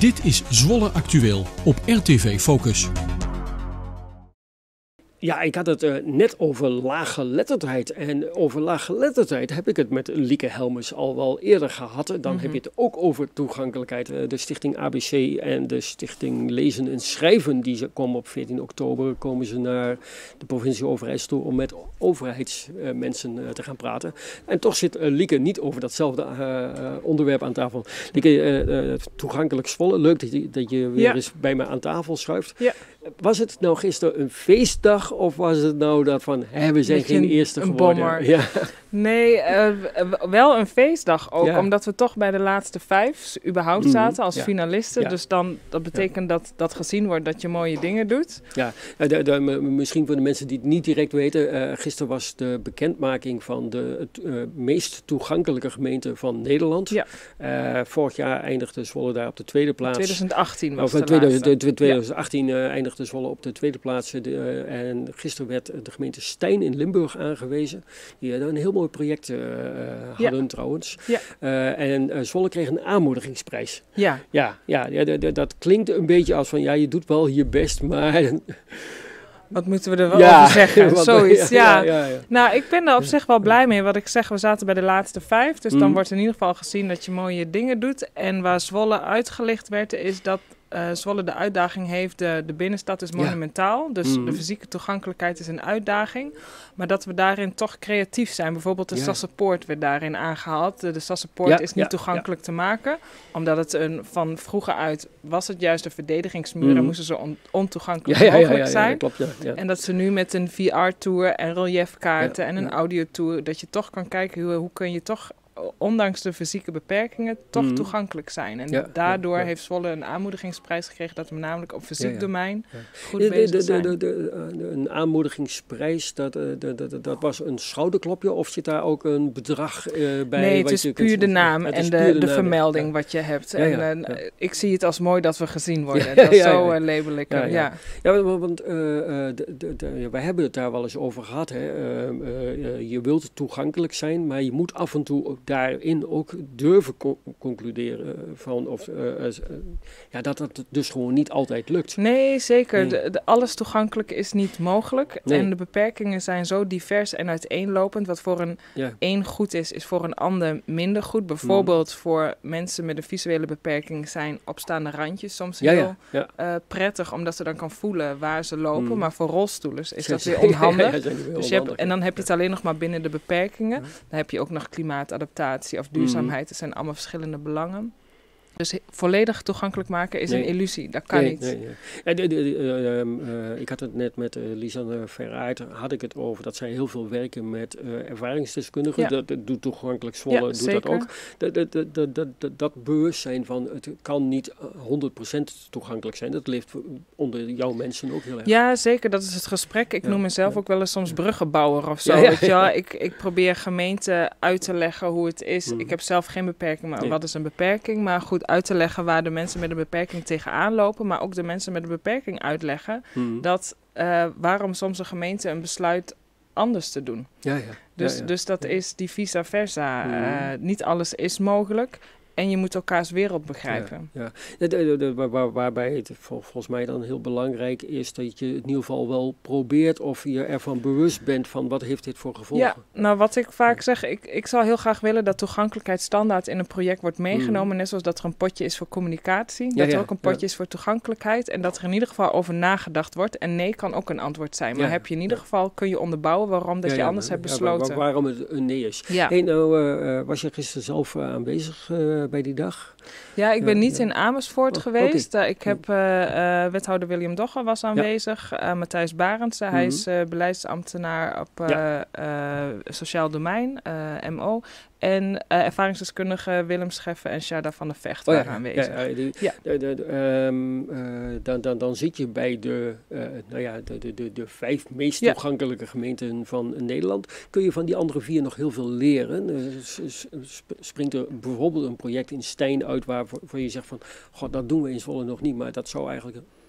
Dit is Zwolle Actueel op RTV Focus. Ja, ik had het net over laaggeletterdheid. En over laaggeletterdheid heb ik het met Lieke Helmers al wel eerder gehad. Dan heb je het ook over toegankelijkheid. De stichting ABC en de stichting Lezen en Schrijven, die komen op 14 oktober, komen ze naar de provincie Overijssel toe om met overheidsmensen te gaan praten. En toch zit Lieke niet over datzelfde onderwerp aan tafel. Lieke, toegankelijk Zwolle, leuk dat je weer eens bij me aan tafel schuift. Ja. Was het nou gisteren een feestdag of was het nou dat van, we zijn geen eerste geworden? Bommer. Ja. Nee, wel een feestdag ook, omdat we toch bij de laatste 5 überhaupt zaten als finalisten. Ja. Dus dan, dat betekent dat gezien wordt dat je mooie dingen doet. Ja, misschien voor de mensen die het niet direct weten, gisteren was de bekendmaking van de meest toegankelijke gemeente van Nederland. Ja. Vorig jaar eindigde Zwolle daar op de tweede plaats. 2018 was de laatste. 2018 eindigde Zwolle op de tweede plaats. En gisteren werd de gemeente Stein in Limburg aangewezen. Die hadden een heel mooi project hadden trouwens. Ja. En Zwolle kreeg een aanmoedigingsprijs. Ja. Dat klinkt een beetje als van, je doet wel je best, maar... Wat moeten we er wel over zeggen? Zoiets, ja. Nou, ik ben er op zich wel blij mee. Wat ik zeg, we zaten bij de laatste 5. Dus dan wordt in ieder geval gezien dat je mooie dingen doet. En waar Zwolle uitgelicht werd, is dat Zwolle de uitdaging heeft. De binnenstad is monumentaal. Dus de fysieke toegankelijkheid is een uitdaging. Maar dat we daarin toch creatief zijn. Bijvoorbeeld de Sassenpoort werd daarin aangehaald. De Sassenpoort is niet toegankelijk te maken. Omdat het van vroeger uit was het juist een verdedigingsmuur. En moesten ze ontoegankelijk mogelijk zijn. Klopt, En dat ze nu met een VR-tour en reliefkaarten en een audiotour, dat je toch kan kijken hoe kun je toch, ondanks de fysieke beperkingen, toch toegankelijk zijn. En daardoor heeft Zwolle een aanmoedigingsprijs gekregen dat we namelijk op fysiek domein goed bezig zijn. Een aanmoedigingsprijs, dat was een schouderklopje of zit daar ook een bedrag bij? Nee, het is puur de naam en de vermelding wat je hebt. Ik zie het als mooi dat we gezien worden. Zo label ik hem. Ja, want wij hebben het daar wel eens over gehad. Hè. Je wilt toegankelijk zijn, maar je moet af en toe daarin ook durven concluderen van dat het dus gewoon niet altijd lukt. Nee, zeker. Nee. Alles toegankelijk is niet mogelijk. Nee. En de beperkingen zijn zo divers en uiteenlopend. Wat voor een goed is voor een ander minder goed. Bijvoorbeeld voor mensen met een visuele beperking zijn opstaande randjes soms heel prettig, omdat ze dan kan voelen waar ze lopen. Maar voor rolstoelers is dat weer onhandig. Dus en dan heb je het alleen nog maar binnen de beperkingen. Dan heb je ook nog klimaatadaptatie of duurzaamheid. Er zijn allemaal verschillende belangen. Dus volledig toegankelijk maken is een illusie. Dat kan niet. Ik had het net met Lisanne Veraert, had ik het over dat zij heel veel werken met ervaringsdeskundigen. Dat doet toegankelijk Zwolle, doet zeker. Dat ook. Dat bewustzijn van het kan niet 100% toegankelijk zijn. Dat leeft onder jouw mensen ook heel erg. Ja, zeker. Dat is het gesprek. Ik noem mezelf ook wel eens soms bruggenbouwer of zo. Ik probeer gemeenten uit te leggen hoe het is. Ik heb zelf geen beperking, maar wat is een beperking? Maar goed, uit te leggen waar de mensen met een beperking tegenaan lopen, maar ook de mensen met een beperking uitleggen dat waarom soms een gemeente een besluit anders te doen. Dus dat is die vice versa. Niet alles is mogelijk. En je moet elkaars wereld begrijpen. Waarbij het volgens mij dan heel belangrijk is dat je in ieder geval wel probeert of je ervan bewust bent van wat heeft dit voor gevolgen. Ja, nou wat ik vaak zeg, ik zou heel graag willen dat toegankelijkheid standaard in een project wordt meegenomen. Net zoals dat er een potje is voor communicatie. Dat er ook een potje is voor toegankelijkheid. En dat er in ieder geval over nagedacht wordt. En nee kan ook een antwoord zijn. Maar heb je in ieder geval, kun je onderbouwen waarom dat je anders hebt besloten. Waarom het een nee is. Was je gisteren zelf aanwezig bij die dag? Ja, ik ben niet in Amersfoort geweest. Ik heb wethouder William Dogger was aanwezig. Matthijs Barendse, hij is beleidsambtenaar op sociaal domein, MO. En ervaringsdeskundige Willem Scheffer en Sharda van der Vecht waren aanwezig. Dan zit je bij de 5 meest toegankelijke gemeenten van Nederland. Kun je van die andere 4 nog heel veel leren? Springt er bijvoorbeeld een project in Stein uit waarvoor je zegt van, god, dat doen we in Zwolle nog niet, maar dat zou eigenlijk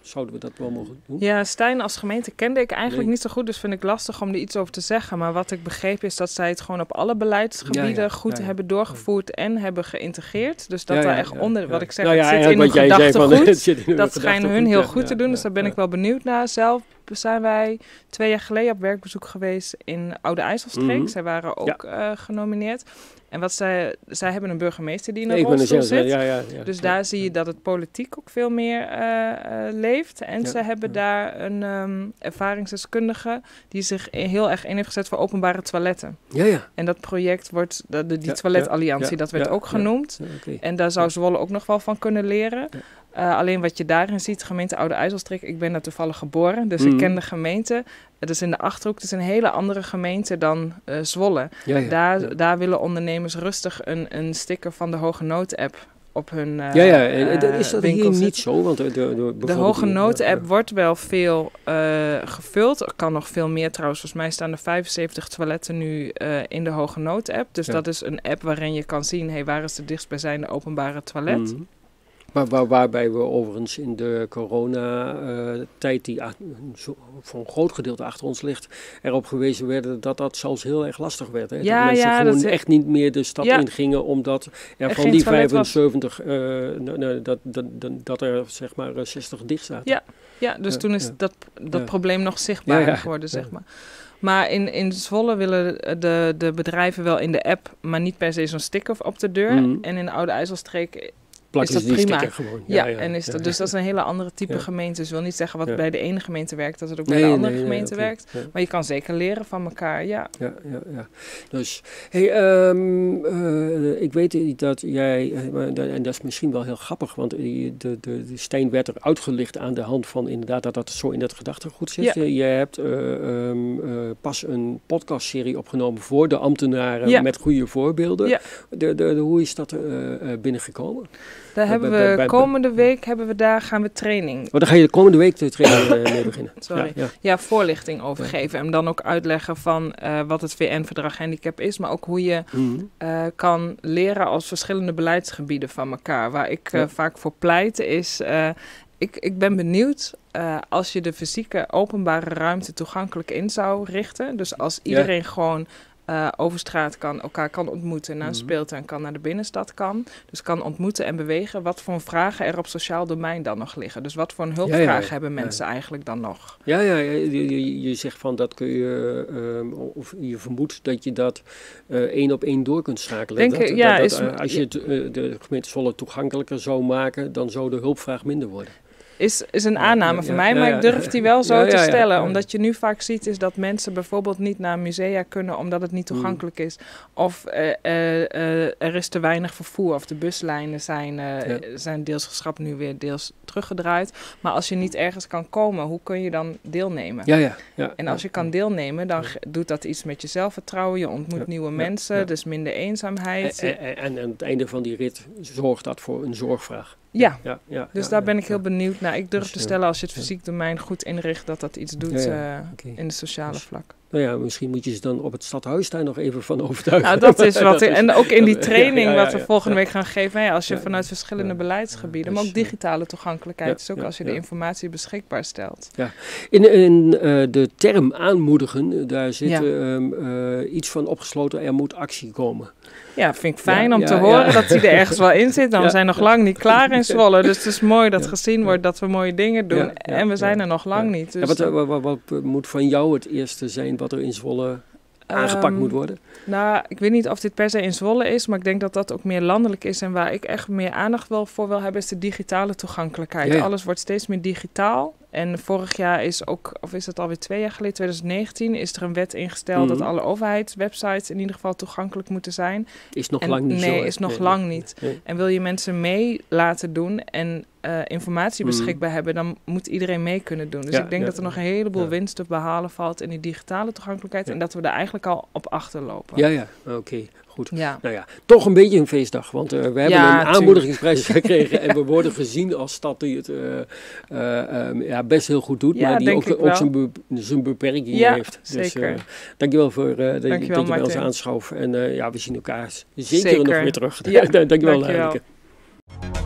zouden we dat wel mogen doen? Ja, Stijn als gemeente kende ik eigenlijk niet zo goed, dus vind ik lastig om er iets over te zeggen. Maar wat ik begreep is dat zij het gewoon op alle beleidsgebieden goed hebben doorgevoerd en hebben geïntegreerd. Dus dat daar echt onder, wat ik zeg, het zit in hun gedachtegoed. Dat schijnen hun heel goed te doen, dus daar ben ik wel benieuwd naar. Zelf zijn wij 2 jaar geleden op werkbezoek geweest in Oude IJsselstreek. Zij waren ook genomineerd. En wat zij hebben een burgemeester die in een rolstoel zit. Dus daar zie je dat het politiek ook veel meer leeft. En ze hebben daar een ervaringsdeskundige die zich heel erg in heeft gezet voor openbare toiletten. En dat project wordt, die toiletalliantie, dat werd ook genoemd. En daar zou Zwolle ook nog wel van kunnen leren. Alleen wat je daarin ziet, gemeente Oude IJsselstreek, ik ben daar toevallig geboren, dus ik ken de gemeente. Het is in de Achterhoek, het is een hele andere gemeente dan Zwolle. Daar willen ondernemers rustig een sticker van de Hoge Nood-app op hun is dat hier niet zo? Want de Hoge Nood-app wordt wel veel gevuld. Er kan nog veel meer trouwens. Volgens mij staan er 75 toiletten nu in de Hoge Nood-app. Dus dat is een app waarin je kan zien, waar is de dichtstbijzijnde openbare toilet. Waarbij we overigens in de coronatijd, die voor een groot gedeelte achter ons ligt, erop gewezen werden dat zelfs heel erg lastig werd. Hè? Dat mensen gewoon echt niet meer de stad in gingen, omdat er van die 75, dat er zeg maar 60 dicht zaten. Dus toen is dat probleem nog zichtbaarder geworden, zeg maar. Maar in Zwolle willen de bedrijven wel in de app, maar niet per se zo'n sticker op de deur. En in de Oude IJsselstreek is dat prima. Dus dat is een hele andere type gemeente. Dus wil niet zeggen wat bij de ene gemeente werkt, dat het ook bij de andere gemeente werkt. Maar je kan zeker leren van elkaar, Dus, ik weet dat jij, en dat is misschien wel heel grappig, want de steen werd er uitgelicht aan de hand van inderdaad dat zo in het gedachtegoed zit. Je hebt pas een podcastserie opgenomen voor de ambtenaren met goede voorbeelden. Hoe is dat binnengekomen? Daar hebben we komende week gaan we training. Dan ga je de komende week de training mee beginnen. Voorlichting over geven. En dan ook uitleggen van wat het VN-verdrag handicap is. Maar ook hoe je kan leren als verschillende beleidsgebieden van elkaar. Waar ik vaak voor pleit is, ik ben benieuwd als je de fysieke openbare ruimte toegankelijk in zou richten. Dus als iedereen gewoon over straat elkaar kan ontmoeten, naar een speeltuin kan, naar de binnenstad kan. Dus kan ontmoeten en bewegen. Wat voor vragen er op sociaal domein dan nog liggen. Dus wat voor een hulpvraag hebben mensen eigenlijk dan nog? Je zegt van dat kun je, of je vermoedt dat je dat 1 op 1 door kunt schakelen. Als je de gemeente Zwolle toegankelijker zou maken, dan zou de hulpvraag minder worden. Is een aanname van mij, maar ik durf die wel zo te stellen. Omdat je nu vaak ziet is dat mensen bijvoorbeeld niet naar musea kunnen omdat het niet toegankelijk is. Of er is te weinig vervoer of de buslijnen zijn deels geschrapt, nu weer deels teruggedraaid. Maar als je niet ergens kan komen, hoe kun je dan deelnemen? En als je kan deelnemen, dan doet dat iets met je zelfvertrouwen. Je ontmoet nieuwe mensen, dus minder eenzaamheid. En aan het einde van die rit zorgt dat voor een zorgvraag. Dus daar ben ik heel benieuwd naar. Ik durf te stellen als je het fysiek domein goed inricht, dat iets doet in de sociale vlak. Misschien moet je ze dan op het stadhuis daar nog even van overtuigen. Nou, dat is wat en ook in die training wat we volgende week gaan geven. Als je vanuit verschillende beleidsgebieden, maar ook digitale toegankelijkheid, dus ook als je de informatie beschikbaar stelt. In de term aanmoedigen, daar zit iets van opgesloten, er moet actie komen. Ja, vind ik fijn om te horen dat die er ergens wel in zit. We zijn nog lang niet klaar in Zwolle. Dus het is mooi dat gezien wordt dat we mooie dingen doen. En we zijn er nog lang niet. Dus wat moet van jou het eerste zijn wat er in Zwolle aangepakt moet worden? Nou, ik weet niet of dit per se in Zwolle is, maar ik denk dat dat ook meer landelijk is. En waar ik echt meer aandacht voor wil hebben, is de digitale toegankelijkheid. Alles wordt steeds meer digitaal. En vorig jaar is ook, of is het alweer 2 jaar geleden, 2019, is er een wet ingesteld dat alle overheidswebsites in ieder geval toegankelijk moeten zijn. Is nog lang niet zo. Nee, is nog lang niet. Nee. En wil je mensen mee laten doen en informatie beschikbaar hebben, dan moet iedereen mee kunnen doen. Dus ik denk dat er nog een heleboel winst te behalen valt in die digitale toegankelijkheid en dat we daar eigenlijk al op achterlopen. Oké. Goed. Nou ja, toch een beetje een feestdag, want we hebben een aanmoedigingsprijs gekregen en we worden gezien als stad die het best heel goed doet, maar die ook zijn beperkingen heeft. Zeker. Dus dankjewel voor dat je bij ons aanschoof en we zien elkaar zeker nog weer terug. Dankjewel.